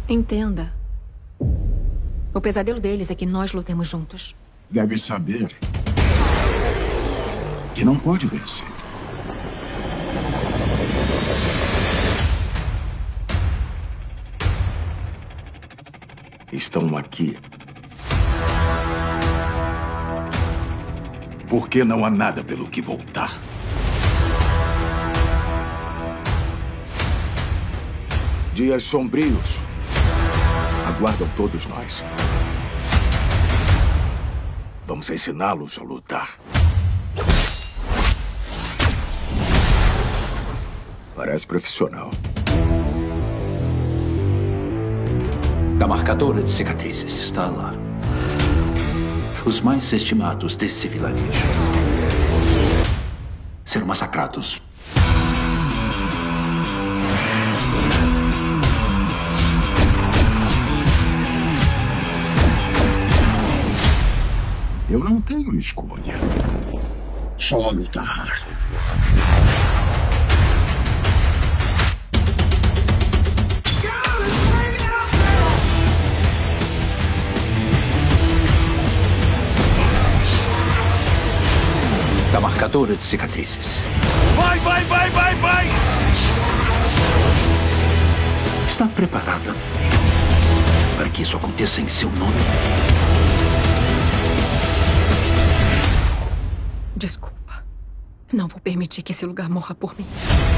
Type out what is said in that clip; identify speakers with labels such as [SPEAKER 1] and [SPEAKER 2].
[SPEAKER 1] Entenda. O pesadelo deles é que nós lutemos juntos.
[SPEAKER 2] Deve saber que não pode vencer. Estão aqui porque não há nada pelo que voltar. Dias sombrios aguardam todos nós. Vamos ensiná-los a lutar. Parece profissional.
[SPEAKER 3] A marcadora de cicatrizes está lá. Os mais estimados desse vilarejo serão massacrados.
[SPEAKER 2] Eu não tenho escolha. Só lutar.
[SPEAKER 3] Da marcadora de cicatrizes.
[SPEAKER 4] Vai, vai, vai, vai, vai!
[SPEAKER 3] Está preparada para que isso aconteça em seu nome?
[SPEAKER 1] Desculpa. Não vou permitir que esse lugar morra por mim.